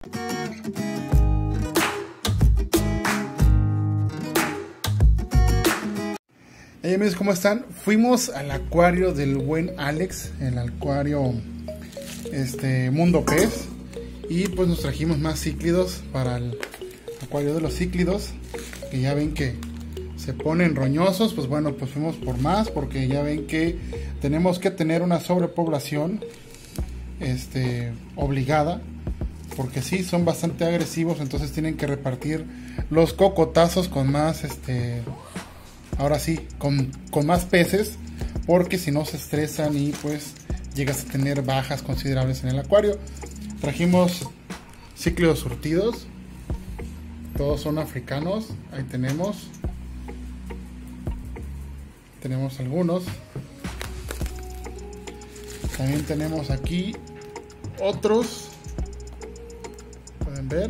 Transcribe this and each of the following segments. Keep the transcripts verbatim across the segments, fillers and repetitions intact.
Hey amigos, ¿cómo están? Fuimos al acuario del buen Alex, el acuario este, Mundo Pez, y pues nos trajimos más cíclidos para el acuario de los cíclidos, que ya ven que se ponen roñosos. Pues bueno, pues fuimos por más, porque ya ven que tenemos que tener una sobrepoblación este, obligada, porque sí, son bastante agresivos, entonces tienen que repartir los cocotazos con más este... ahora sí, con, con más peces, porque si no se estresan y pues llegas a tener bajas considerables en el acuario. Trajimos cíclidos surtidos, todos son africanos, ahí tenemos, tenemos algunos. También tenemos aquí otros, pueden ver.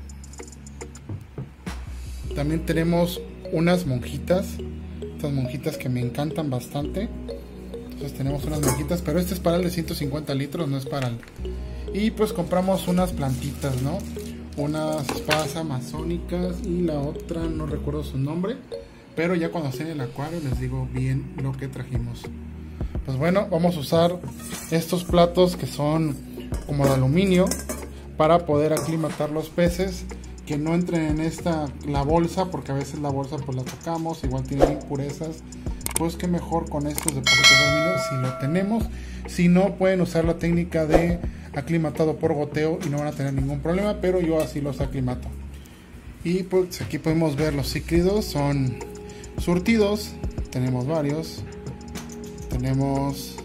También tenemos unas monjitas, estas monjitas que me encantan bastante. Entonces tenemos unas monjitas, pero este es para el de ciento cincuenta litros, no es para el... Y pues compramos unas plantitas, ¿no? Unas espadas amazónicas y la otra no recuerdo su nombre, pero ya cuando esté en el acuario les digo bien lo que trajimos. Pues bueno, vamos a usar estos platos que son como de aluminio para poder aclimatar los peces, que no entren en esta la bolsa, porque a veces la bolsa pues la tocamos, igual tiene impurezas. Pues que mejor con estos depósitos de aluminio si lo tenemos. Si no, pueden usar la técnica de aclimatado por goteo y no van a tener ningún problema, pero yo así los aclimato. Y pues aquí podemos ver los cíclidos, son surtidos, tenemos varios. Tenemos,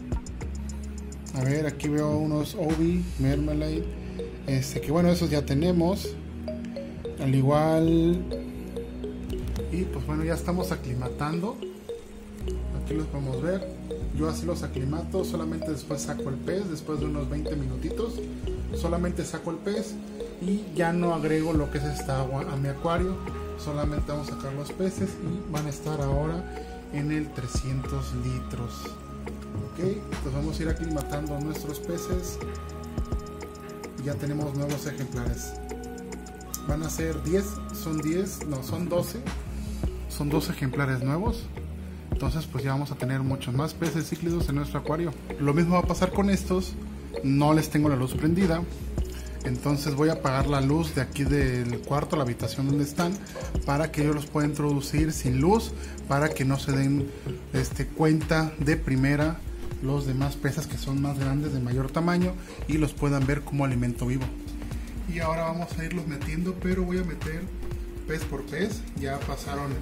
a ver, aquí veo unos Obi, Mermelade, este que bueno, esos ya tenemos. Al igual, y pues bueno, ya estamos aclimatando. Aquí los podemos ver. Yo así los aclimato, solamente después saco el pez, después de unos veinte minutitos solamente saco el pez y ya no agrego lo que es esta agua a mi acuario. Solamente vamos a sacar los peces y van a estar ahora en el trescientos litros. Ok, entonces vamos a ir aclimatando a nuestros peces. Ya tenemos nuevos ejemplares. Van a ser diez, son diez, no, son doce. Son doce ejemplares nuevos. Entonces pues ya vamos a tener muchos más peces cíclidos en nuestro acuario. Lo mismo va a pasar con estos. No les tengo la luz prendida, entonces voy a apagar la luz de aquí del cuarto, la habitación donde están, para que yo los pueda introducir sin luz, para que no se den este, cuenta de primera los demás peces que son más grandes, de mayor tamaño, y los puedan ver como alimento vivo. Y ahora vamos a irlos metiendo, pero voy a meter pez por pez. Ya pasaron,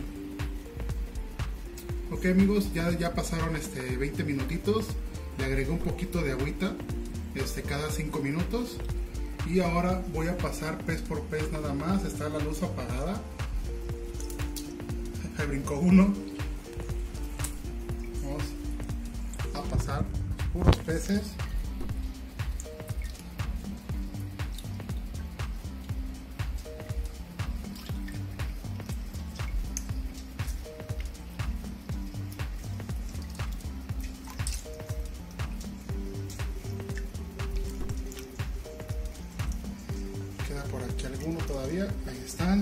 ok amigos, ya, ya pasaron este, veinte minutitos. Le agregué un poquito de agüita este, cada cinco minutos. Y ahora voy a pasar pez por pez nada más. Está la luz apagada. Ahí brincó uno. Vamos a pasar puros peces. Queda por aquí alguno todavía, ahí están.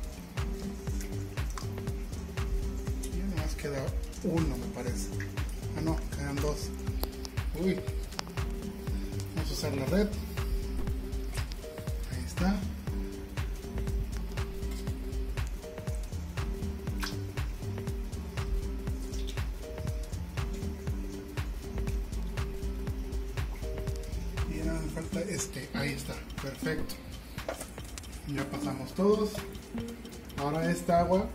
Y nomás queda uno, me parece. Ah no, quedan dos. Uy, vamos a usar la red. Ahí está. Y nada, me falta este, ahí está, perfecto. Ya pasamos todos. Ahora esta agua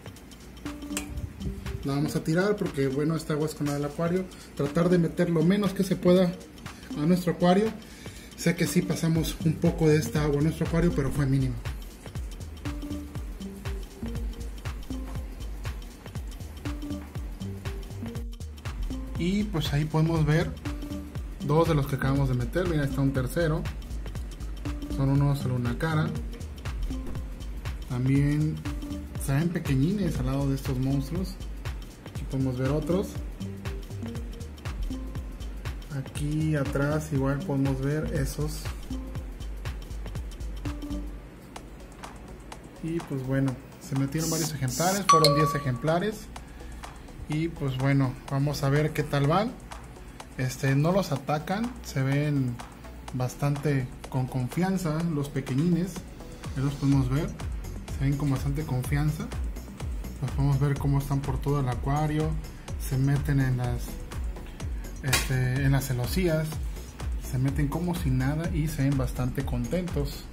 la vamos a tirar, porque bueno, esta agua es con la del acuario. Tratar de meter lo menos que se pueda a nuestro acuario. Sé que sí pasamos un poco de esta agua a nuestro acuario, pero fue mínimo. Y pues ahí podemos ver dos de los que acabamos de meter. Mira, está un tercero. Son unos solo una cara. También se ven pequeñines al lado de estos monstruos. Aquí podemos ver otros. Aquí atrás igual podemos ver esos. Y pues bueno, se metieron varios ejemplares, fueron diez ejemplares. Y pues bueno, vamos a ver qué tal van. Este, no los atacan, se ven bastante con confianza los pequeñines. Ya los podemos ver, se ven con bastante confianza. Los podemos ver cómo están por todo el acuario. Se meten en las este, en las celosías. Se meten como si nada y se ven bastante contentos.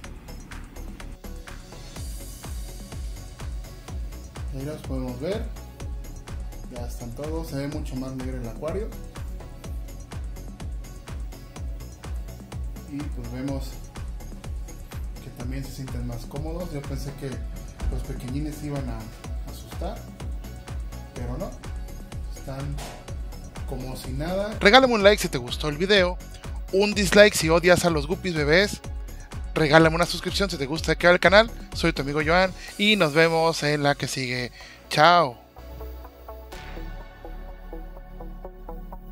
Ahí los podemos ver. Ya están todos. Se ve mucho más negro el acuario. Y pues vemos que también se sienten más cómodos. Yo pensé que los pequeñines se iban a asustar, pero no. Están como si nada. Regálame un like si te gustó el video. Un dislike si odias a los guppies bebés. Regálame una suscripción si te gusta que el canal. Soy tu amigo Joan y nos vemos en la que sigue. Chao.